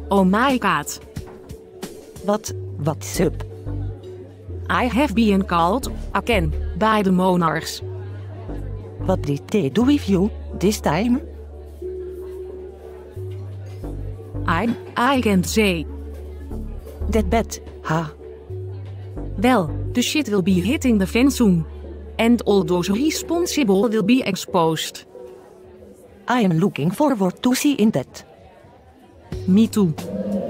Oh my god. What's up? I have been called again by the monarchs. What did they do with you this time? I can't say. That bad, ha. Well, the shit will be hitting the fan soon. And all those responsible will be exposed. I am looking forward to seeing that. Me too.